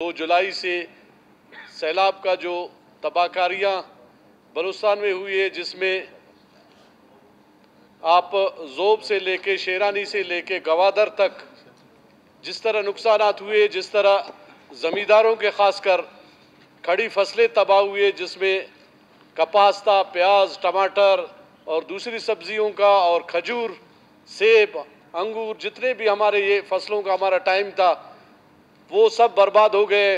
2 जुलाई से सैलाब का जो तबाहकारियाँ बलूचिस्तान में हुई है, जिसमें आप ज़ोब से लेके शेरानी से लेके गवादर तक जिस तरह नुकसानात हुए, जिस तरह ज़मींदारों के ख़ासकर खड़ी फसलें तबाह हुए, जिसमें कपास था, प्याज, टमाटर और दूसरी सब्जियों का, और खजूर, सेब, अंगूर, जितने भी हमारे ये फसलों का हमारा टाइम था, वो सब बर्बाद हो गए।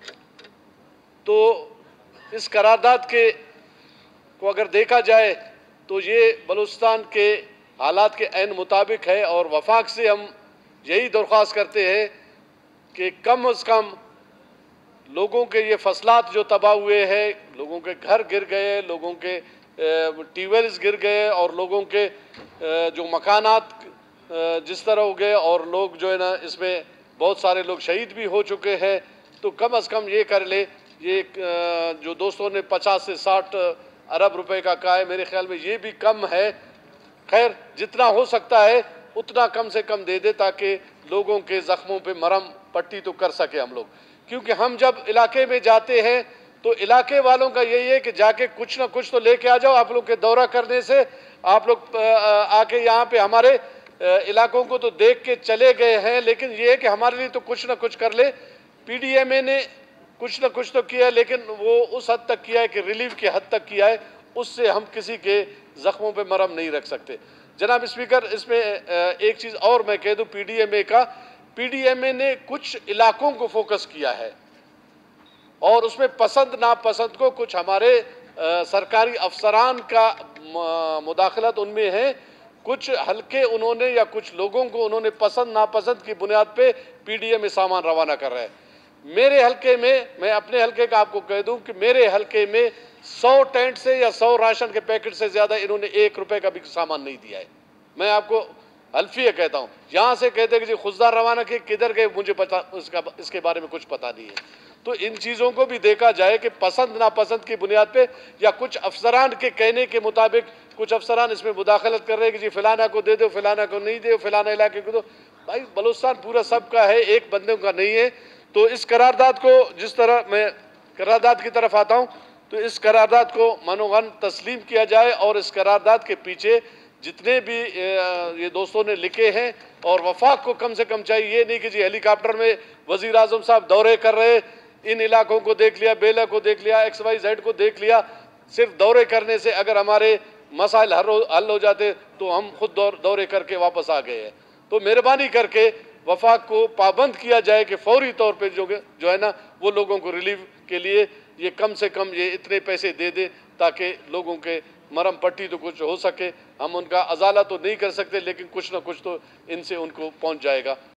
तो इस करारदाद के को अगर देखा जाए तो ये बलूचिस्तान के हालात के ऐन मुताबिक है, और वफाक से हम यही दरख्वास्त करते हैं कि कम से कम लोगों के ये फसलात जो तबाह हुए हैं, लोगों के घर गिर गए, लोगों के ट्यूबवेल्स गिर गए, और लोगों के जो मकानात जिस तरह हो गए, और लोग जो है ना, इसमें बहुत सारे लोग शहीद भी हो चुके हैं। तो कम से कम ये कर ले, ये जो दोस्तों ने 50 से 60 अरब रुपए का कहा है, मेरे ख्याल में ये भी कम है। खैर, जितना हो सकता है उतना कम से कम दे दे, ताकि लोगों के ज़ख्मों पे मरहम पट्टी तो कर सके हम लोग। क्योंकि हम जब इलाके में जाते हैं तो इलाके वालों का यही है कि जाके कुछ ना कुछ तो लेके आ जाओ। आप लोग के दौरा करने से आप लोग आके यहाँ पे हमारे इलाकों को तो देख के चले गए हैं, लेकिन ये है कि हमारे लिए तो कुछ ना कुछ कर ले। PDMA ने कुछ ना कुछ तो किया है, लेकिन वो उस हद तक किया है कि रिलीफ की हद तक किया है, उससे हम किसी के ज़ख्मों पे मरहम नहीं रख सकते। जनाब स्पीकर, इसमें एक चीज़ और मैं कह दूँ PDMA ने कुछ इलाकों को फोकस किया है, और उसमें पसंद नापसंद को कुछ हमारे सरकारी अफसरान का मुदाखलत उनमें है। कुछ हल्के उन्होंने या कुछ लोगों को उन्होंने पसंद नापसंद की बुनियाद पे PDMA सामान रवाना कर रहे हैं। मेरे हल्के में, मैं अपने हल्के का आपको कह दूं कि मेरे हल्के में 100 टेंट से या 100 राशन के पैकेट से ज़्यादा इन्होंने 1 रुपये का भी सामान नहीं दिया है। मैं आपको हल्फिया कहता हूँ। यहाँ से कहते कि जी खुशदार रवाना किए, किधर गए मुझे पता, इसके बारे में कुछ पता नहीं है। तो इन चीज़ों को भी देखा जाए कि पसंद नापसंद की बुनियाद पे, या कुछ अफसरान के कहने के मुताबिक कुछ अफसरान इसमें मुदाखलत कर रहे हैं कि जी फलाना को दे दो, फलाना को नहीं दो, फलाना इलाके को दो। भाई, बलूचिस्तान पूरा सबका है, एक बंदे का नहीं है। तो इस करारदाद को, जिस तरह मैं करारदाद की तरफ आता हूँ, तो इस करारदाद को मनोगन तस्लीम किया जाए, और इस करारदाद के पीछे जितने भी ये दोस्तों ने लिखे हैं, और वफाक को कम से कम चाहिए, ये नहीं कि जी हेलीकॉप्टर में वज़ीर आज़म साहब दौरे कर रहे, इन इलाकों को देख लिया, बेला को देख लिया, XYZ को देख लिया। सिर्फ दौरे करने से अगर हमारे मसाइल हल हो जाते तो हम खुद दौरे करके वापस आ गए हैं। तो मेहरबानी करके वफाक को पाबंद किया जाए कि फौरी तौर पे जो है ना, वो लोगों को रिलीफ के लिए ये कम से कम ये इतने पैसे दे दे, ताकि लोगों के मरहम पट्टी तो कुछ हो सके। हम उनका अजाला तो नहीं कर सकते, लेकिन कुछ ना कुछ तो इनसे उनको पहुंच जाएगा।